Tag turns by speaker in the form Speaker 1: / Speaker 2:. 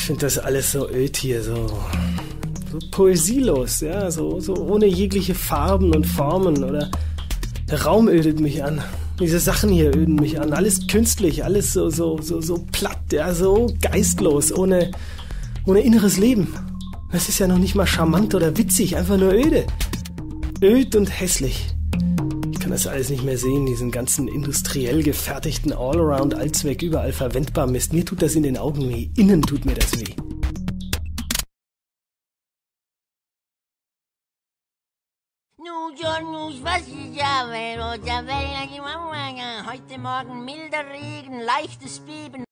Speaker 1: finde das alles so öd hier, so poesielos, ja, so ohne jegliche Farben und Formen, oder der Raum ödet mich an. Diese Sachen hier öden mich an. Alles künstlich, alles so platt, ja, so geistlos, ohne inneres Leben. Das ist ja noch nicht mal charmant oder witzig, einfach nur öde. Öd und hässlich. Ich kann das alles nicht mehr sehen, diesen ganzen industriell gefertigten Allround, Allzweck, überall verwendbar Mist. Mir tut das in den Augen weh. Innen tut mir das weh.
Speaker 2: Was ist ja, heute Morgen milder Regen, leichtes Beben.